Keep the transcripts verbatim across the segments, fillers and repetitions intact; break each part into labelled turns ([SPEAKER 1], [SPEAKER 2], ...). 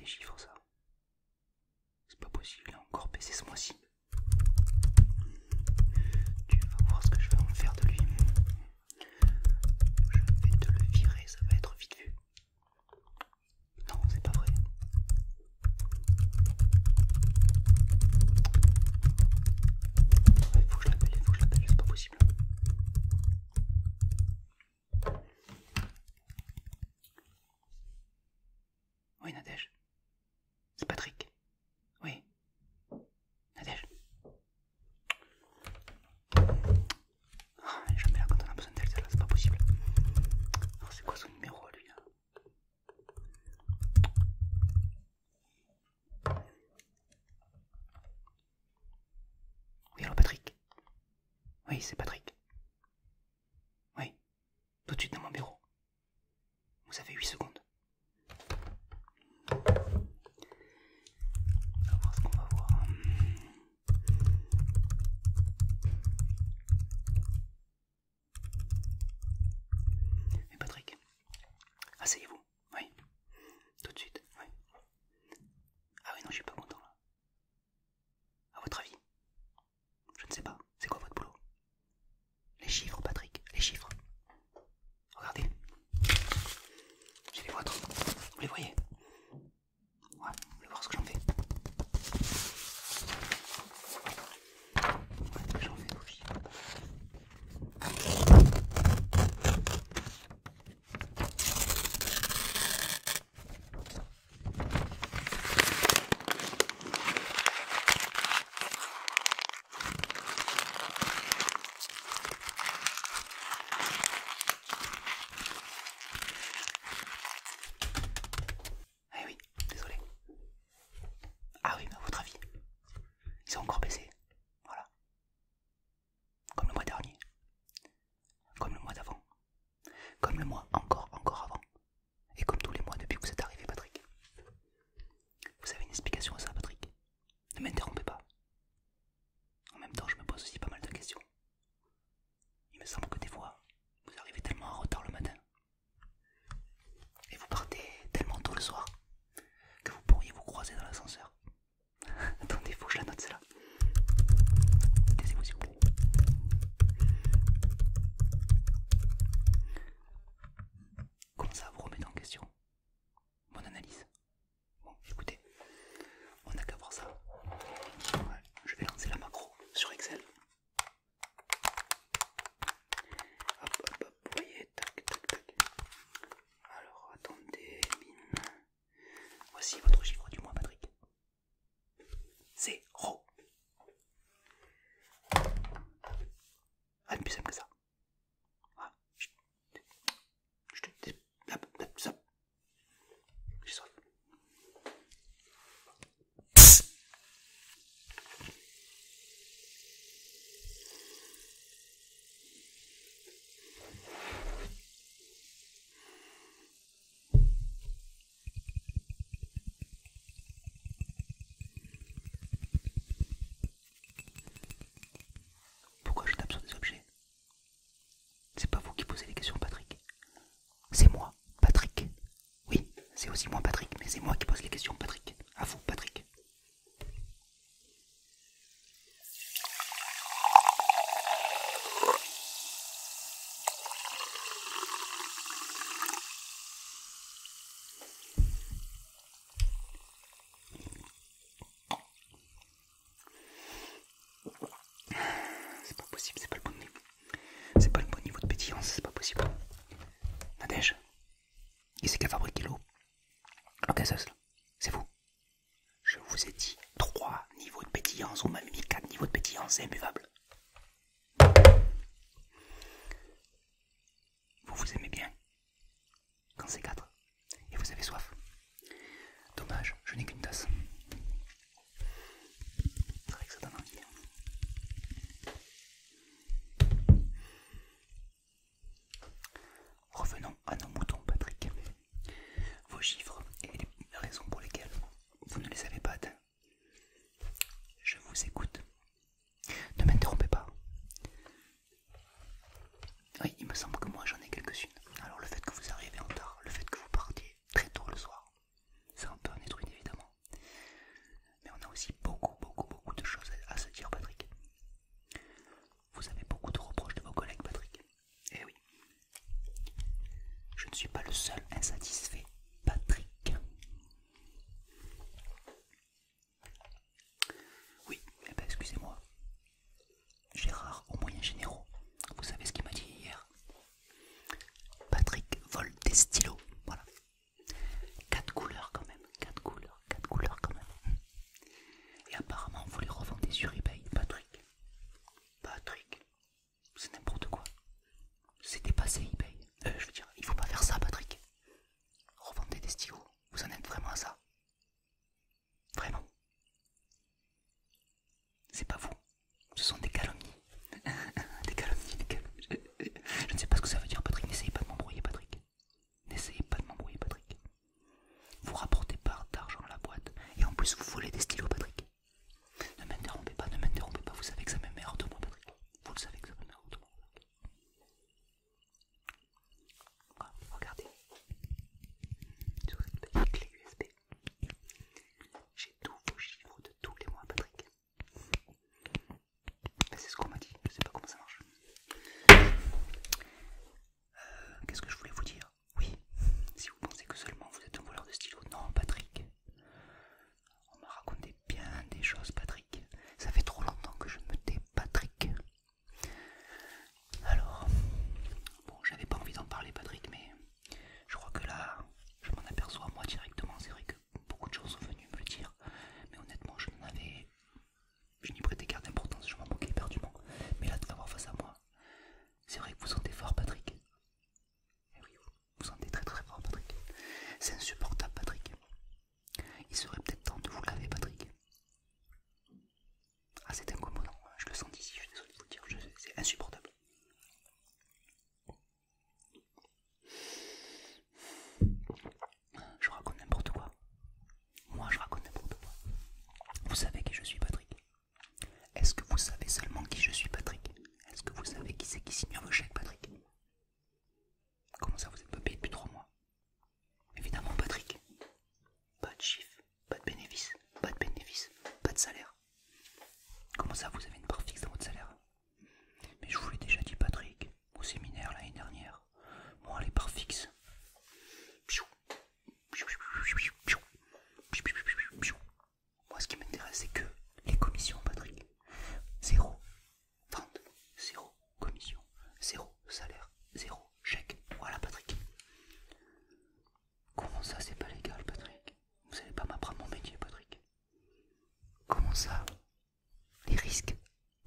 [SPEAKER 1] les chiffres ça. C'est pas possible, il a encore baissé ce mois-ci. Tu vas voir ce que je vais en faire de lui. Je vais te le virer, ça va être vite vu. Non, c'est pas vrai. Il faut que je l'appelle, il faut que je l'appelle, c'est pas possible. Oui, Nadège. C'est Patrick. Oui. Nadège. Ah, jamais là quand on a besoin d'elle, celle-là, c'est pas possible. Alors, c'est quoi son numéro à lui là? Oui, alors Patrick. Oui, c'est Patrick. Oui. Tout de suite dans mon bureau. Vous avez huit secondes. On va voir ce qu'on va voir. Mais Patrick, asseyez-vous. Oui. Tout de suite. Oui. Ah oui, non, je suis pas content là. À votre avis? Je ne sais pas. C'est quoi votre boulot? Les chiffres, Patrick. Les chiffres. Regardez. J'ai les vôtres. Vous les voyez? Ouais, vous voulez voir ce que j'en fais? Ouais, ce que j'en fais aussi. Eh oui, désolé. Ah oui, mais à votre avis, ils ont encore baissé. Voilà. Comme le mois dernier. Comme le mois d'avant. Comme le mois encore, encore avant. Et comme tous les mois depuis que vous êtes arrivé, Patrick. Vous avez une explication à ça, Patrick? Ne m'interrompez pas. En même temps, je me pose aussi pas mal de questions. Il me semble que des fois, vous arrivez tellement en retard le matin. Et vous partez tellement tôt le soir que vous pourriez vous croiser dans l'ascenseur. Attendez, faut que je la note celle-là. Taisez-vous s'il vous plaît. Comment ça vous remet en question? Bonne analyse. Bon, écoutez, on n'a qu'à voir ça. Ouais, je vais lancer la macro sur Excel. Hop, hop, hop, vous voyez, tac, tac, tac. Alors, attendez, bim. Voici votre chiffre du mois, Patrick. Zéro. Rien de plus simple que ça. Voilà. Je te dis. Hop, hop, stop. J'ai soif. Pourquoi je tape sur des objets? C'est pas vous qui posez les questions, Patrick. C'est moi, Patrick. Oui, c'est aussi moi, Patrick, mais c'est moi qui pose les questions, Patrick. À vous, Patrick. C'est pas possible, c'est pas le bon niveau. C'est pas le bon niveau de pétillance, c'est pas possible. Nadège, qui c'est qui a fabriqué l'eau? L'encaisseuse, c'est vous. Je vous ai dit trois niveaux de pétillance, on m'a mis quatre niveaux de pétillance, c'est imbuvable. Vous vous aimez bien quand c'est quatre et vous avez soif. Dommage, je n'ai qu'une tasse. C'est vrai que ça donne envie. Revenons à nos moutons, Patrick. Vos chiffres et les raisons pour lesquelles vous ne les avez pas atteints. Je vous écoute. Ne m'interrompez pas. Oui, il me semble que moi j'en ai quelques-unes. Alors le fait que vous arrivez en retard, le fait que vous partiez très tôt le soir, c'est un peu un étruit d'évidence. ne suis pas le seul insatisfait, Patrick. Oui, eh ben excusez-moi. Gérard aux moyens généraux. Vous savez ce qu'il m'a dit hier? Patrick vole des stylos. Voilà. Quatre couleurs quand même. Quatre couleurs. Quatre couleurs quand même. Et apparemment vous les revendez sur eBay. Patrick. Patrick. C'est n'importe quoi. C'est dépassé eBay. Euh, je veux dire, il faut pas faire ça, Patrick. Revendez des stylos. Vous en êtes vraiment à ça? Vraiment? C'est pas vous. Ce sont des calomnies. Des calomnies, des calomnies. Je, je ne sais pas ce que ça veut dire, Patrick. N'essayez pas de m'embrouiller, Patrick. N'essayez pas de m'embrouiller, Patrick. Vous rapportez pas d'argent à la boîte. Et en plus, vous volez des stylos, Patrick. Ne m'interrompez pas, ne m'interrompez pas. Vous savez que ça me met hors de moi, Patrick. Vous le savez que ça me met hors de moi. Ah, regardez. Sur cette petite clé U S B. J'ai tous vos chiffres de tous les mois, Patrick. Mais c'est ce qu'on m'a dit, je sais pas comment ça marche. Euh, Qu'est-ce que je voulais vous dire? Oui, si vous pensez que seulement vous êtes un voleur de stylo, non, Patrick. On m'a raconté bien des choses, Patrick. Ça fait trop longtemps que je ne me tais, Patrick. Alors, bon, j'avais pas envie d'en parler, Patrick, mais je crois que là, je m'en aperçois moi directement. C'est vrai que beaucoup de gens sont venus me le dire, mais honnêtement, je n'en avais... Je n'y prêtais guère d'importance, je m'en moquais éperdument. Mais là, de l'avoir face à moi, c'est vrai que vous sentez fort, Patrick. Et oui, vous sentez très très fort, Patrick. C'est insupportable, Patrick. Il serait peut-être temps de vous laver, Patrick. Ah, c'est incommodant, je le sens d'ici, je suis désolé de vous le dire, je... c'est insupportable. Je raconte n'importe quoi. Moi, je raconte n'importe quoi. Vous savez qui je suis, Patrick? Est-ce que vous savez seulement qui je suis, Patrick? Est-ce que vous savez qui c'est qui signe vos chèques, Patrick? Comment ça, vous êtes pas payé depuis trois mois? Évidemment, Patrick. Pas de chiffre, pas de bénéfice, pas de bénéfice, pas de salaire. Comment ça, vous avez une part fixe dans votre salaire? Mais je vous l'ai déjà dit, Patrick, au séminaire l'année dernière. Moi, les parts fixes. Moi, ce qui m'intéresse, c'est que les commissions, Patrick. Zéro vente, zéro commission, zéro salaire, zéro chèque. Voilà, Patrick. Comment ça, c'est pas légal, Patrick? Vous allez pas m'apprendre mon métier, Patrick? Comment ça? Les risques.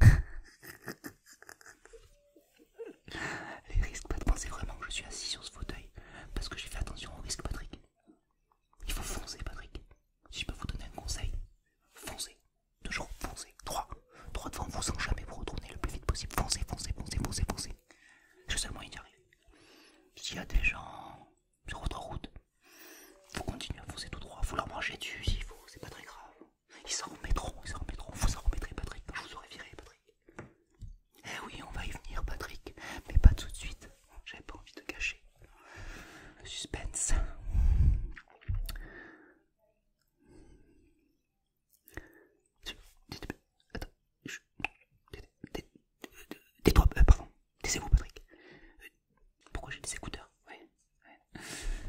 [SPEAKER 1] Les risques, Patrick. Pensez vraiment que je suis assis sur ce fauteuil parce que j'ai fait attention aux risques, Patrick. Il faut foncer, Patrick. Si je peux vous donner un conseil, foncez. Toujours foncez. Droit. Droit devant vous sans jamais vous retourner le plus vite possible. Foncez, foncez, foncez, foncez, foncez. C'est le seul moyen d'y arriver. S'il y a des gens sur votre route, faut continuer à foncer tout droit. Faut leur marcher dessus s'il faut. C'est pas très grave. Ils s'en remettront, ils s'en remettront. Vous s'en remettrez, Patrick, quand je vous aurai viré, Patrick. Eh oui, on va y venir, Patrick. Mais pas tout de suite. J'avais pas envie de gâcher le suspense. Attends. Tais-toi, euh, pardon. Taisez-vous, Patrick. Pourquoi j'ai des écouteurs? Oui. Oui.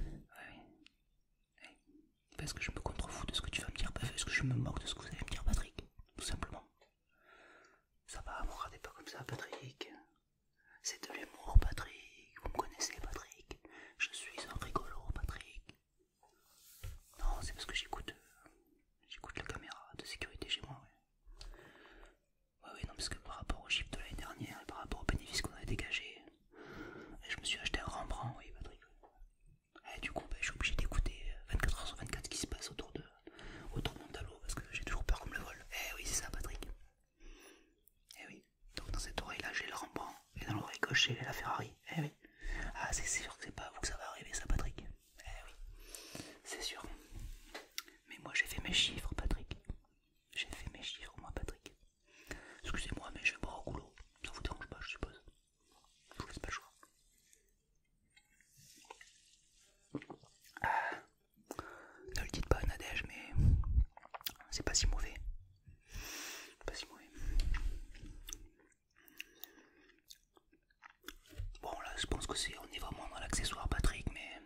[SPEAKER 1] Oui. Parce que je me contrefous de ce que tu vas me dire. Parce que je me moque de ce que vous allez me dire, Patrick. Tout simplement. Ça va, vous regardez pas comme ça, Patrick. C'est de l'humour, Patrick. Vous me connaissez, Patrick. Je suis un rigolo, Patrick. Non, c'est parce que j'écoute j'écoute la caméra de sécurité chez moi, ouais. Ouais, oui, non, parce que par rapport au chiffre de l'année dernière et par rapport aux bénéfices qu'on avait dégagés, je me suis acheté un Rembrandt, oui, Patrick. Et du coup, bah, je suis obligé d'écouter vingt-quatre heures sur vingt-quatre ce qui se passe autour de, autour de mon tableau parce que j'ai toujours peur qu'on me le vole. Eh oui, c'est ça, Patrick. Eh oui. Donc dans cette oreille-là, j'ai le Rembrandt et dans l'oreille gauche, j'ai la Ferrari. Eh oui. Ah, c'est sûr que c'est pas à vous que ça va arriver, ça, Patrick. Eh oui. C'est sûr. Mais moi, j'ai fait mes chiffres, Patrick. J'ai fait mes chiffres, moi, Patrick. Excusez-moi, mais je vais boire au goulot. Ça vous dérange pas, je suppose. Je vous laisse pas le choix. Ah, ne le dites pas à Nadège, mais c'est pas si mauvais. Pas si mauvais. Bon, là, je pense que c'est, on est vraiment dans l'accessoire, Patrick, mais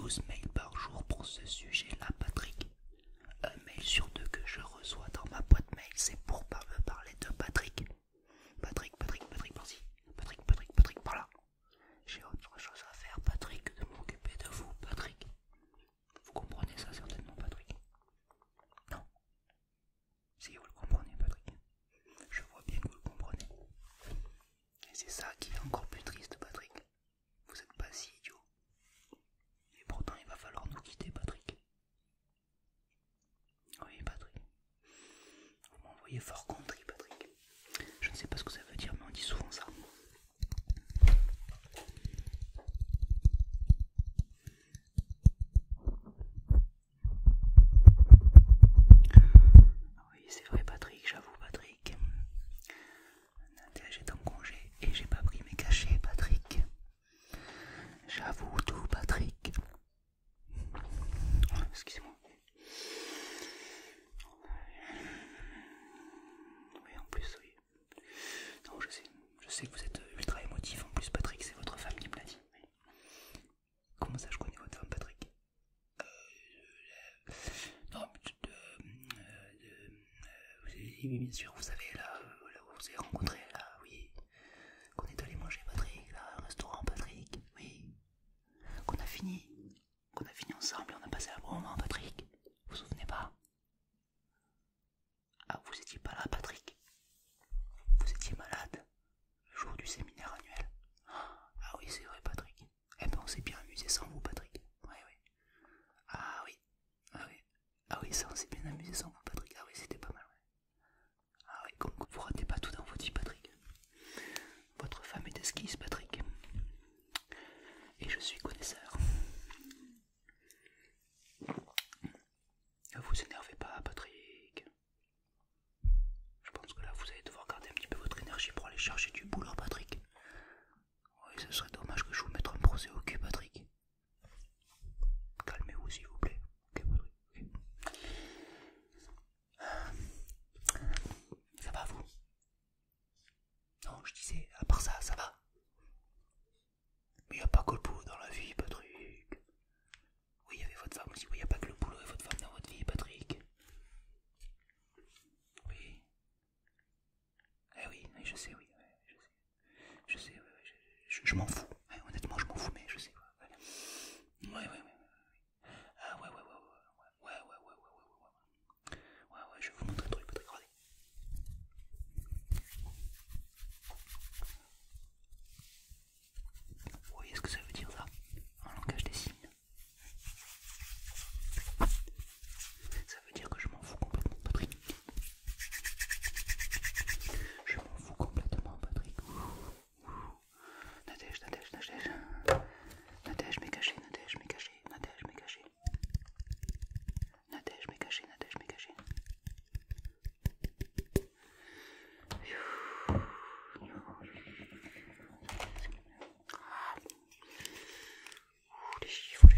[SPEAKER 1] douze mails par jour pour ce sujet-là, Patrick. Un mail sur deux que je reçois dans ma boîte mail, c'est pour pas me parler de Patrick. Patrick, Patrick, Patrick par-ci. Patrick, Patrick, Patrick par-là. J'ai autre chose à faire, Patrick, que de m'occuper de vous, Patrick. Vous comprenez ça certainement, Patrick? Non? Si vous le comprenez, Patrick. Je vois bien que vous le comprenez. Et c'est ça qui est encore plus triste, Patrick. Vous êtes pas si idiot. Et pourtant, il va falloir nous quitter, Patrick. Oui, Patrick. Vous m'envoyez fort contrit, Patrick. Je ne sais pas ce que ça veut dire, mais on dit souvent ça. Oui, c'est vrai, Patrick, j'avoue, Patrick. Nadège est en congé et j'ai pas pris mes cachets, Patrick. J'avoue tout, Patrick. Excusez-moi. Oui, en plus, oui. Non, je sais, je sais que vous êtes ultra émotif. En plus, Patrick, c'est votre femme qui me l'a dit. Oui. Comment ça, je connais votre femme, Patrick? euh, Non, mais de, euh, de, oui, bien sûr, vous savez, là, là où vous avez rencontré, là, oui. Qu'on est allé manger, Patrick, là, un restaurant, Patrick, oui. Qu'on a fini, qu'on a fini ensemble et on a passé un bon moment, Patrick. Vous vous souvenez pas? Ah, vous étiez pas là, Patrick. Vous étiez malade le jour du séminaire annuel. Ah oui, c'est vrai, Patrick. Eh ben, on s'est bien amusé sans vous, Patrick. Oui, oui. Ah oui, ah oui. Ah oui, ça, on s'est bien amusé sans vous, Patrick. Ah oui, c'était pas mal, ouais. Ah oui, comme vous ratez pas tout dans votre vie, Patrick. Votre femme est esquisse, Patrick. Et je suis connaisseur. Ne vous énervez pas, Patrick. Je pense que là, vous allez devoir garder un petit peu votre énergie pour aller chercher du boulot, Patrick. Oui, ce serait dommage que je vous mette un procès au cul, Patrick. Calmez-vous, s'il vous plaît. Ok, Patrick. Okay. Ça va, vous? Non, je disais, à part ça, ça va. Mais il n'y a pas que le boulot dans la vie, Patrick. Oui, il y avait votre femme aussi. Oui, il n'y a pas que le boulot et votre femme dans votre vie, Patrick. Oui. Eh oui, oui, je sais, oui. Ouais, je sais. Je sais, ouais, ouais, je, je, je m'en fous. Ouais, honnêtement, je m'en fous, mais je sais. Ouais, ouais, ouais. ouais, ouais, ouais. Ah, ouais, ouais, ouais, ouais, ouais, ouais, ouais, ouais, ouais, ouais, ouais. Ouais, ouais, je vais vous montrer un truc, Patrick. Regardez. Vous voyez ce que ça veut dire, ça? En langage des signes. Ça veut dire que je m'en fous complètement, Patrick. Je m'en fous complètement, Patrick. Ouh, ouh. Nadège, Nadège, Nadège. Nadège, m'est caché, Nadège, m'est caché, Nadège, m'est caché. Nadège, m'est caché, Nadège, m'est caché. Les chiffres,